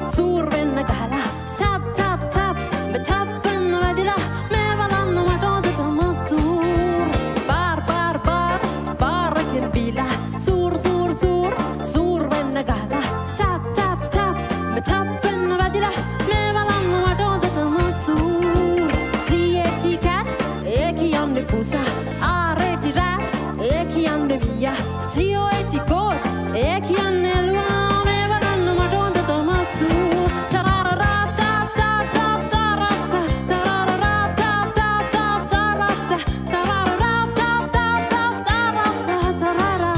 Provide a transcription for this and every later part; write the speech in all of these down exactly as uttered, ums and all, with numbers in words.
සූර් වෙන්න ගහලා tap tap tap tap වෙන්න වැදිලා මේ බලන්න මට හොඳටම සූර් බාර් බාර් බාර් බාරකින් බීලා සූර් සූර් සූර් සූර් වෙන්න ගහලා tap tap tap tap වෙන්න වැදිලා මේ බලන්න මට හොඳටම සූර් C-A-T cat ඒ කියන්නේ පුසා R-A-T rat ඒ කියන්නේ වියා G-O-A-T goat ඒ කියන්නේ එළුවා මේ බලන්න මට හොඳටම සූර් තරරරා තා තා තා තරරා තරරරා තා තා තා තරරා තරරරා තා තා තා තරරා තරරා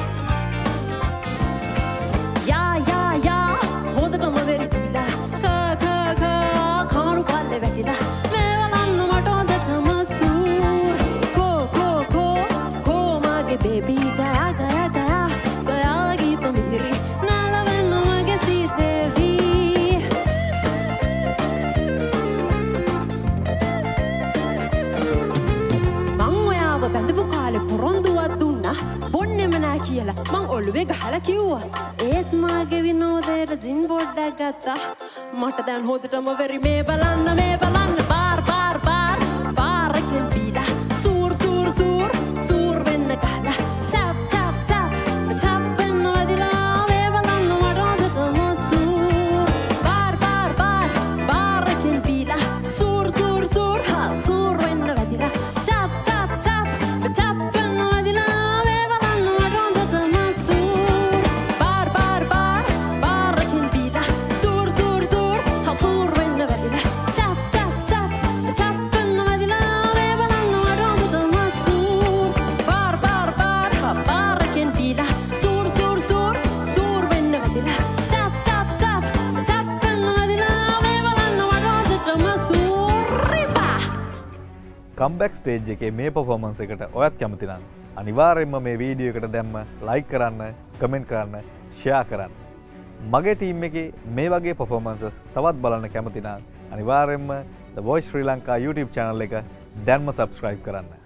යා යා යා හොඳටම වෙරිලා ක ක ක කමරු පල්ලේ වැටිලා මේ බලන්න මට හොඳටම සූර් කෝ කෝ කෝ කෝ මගේ බේබි ගයා ගයා ගයා ගයා ගීත මිහිරි නාලවෙන්න මගේ සීතේවි මං ඔයාව බැඳපු කාලේ පොරොන්දුවක් දුන්නා බොන්නෙම නෑ කියලා මං ඔළුවේ ගහලා කිව්වා ඒත් මාගේ විනෝදයට ජින් බොඩ්ඩක් ගත්තා මට දැන් හොඳටම වෙරි මේ බලන්න මේ බලන්න බාර් බාර් බාර් බාරකින් බීලා සූර් සූර් සූර් සූර් වෙන්න ගහලා tap tap tap tap වෙන්න වැදිලා මේ බලන්න මට හොඳටම සූර් බාර් බාර් බාර් බාරකින් බීලා සූර් සූර් සූර් හා සූර් වෙන්න වැදිලා tap tap tap tap වෙන්න වැදිලා මේ බලන්න මට හොඳටම සූර් බාර් බාර් බාර් බාරකින් බීලා සූර් සූර් සූර් හා සූර් වෙන්න වැදිලා tap tap tap tap වෙන්න වැදිලා මේ බලන්න මට හොඳටම සූර් බාර් බාර් බාර් හා බාරකින් බීලා සූර් සූර් සූර් සූර් වෙන්න වැදිලා tap tap tap tap වෙන්න වැදිලා මේ බලන්න මට හොඳටම සූර් රිබා කම්බැක් ස්ටේජ් එකේ මේ පර්ෆෝමන්ස් එකට ඔයත් කැමති නම් අනිවාර්යයෙන්ම මේ වීඩියෝ එකට දැම්ම ලයික් කරන්න, කමෙන්ට් කරන්න, ෂෙයා කරන්න. මගේ ටීම් එකේ මේ වගේ පර්ෆෝමන්සස් තවත් බලන්න කැමති නම් අනිවාර්යයෙන්ම The Voice Sri Lanka YouTube channel එක දැන්ම subscribe කරන්න.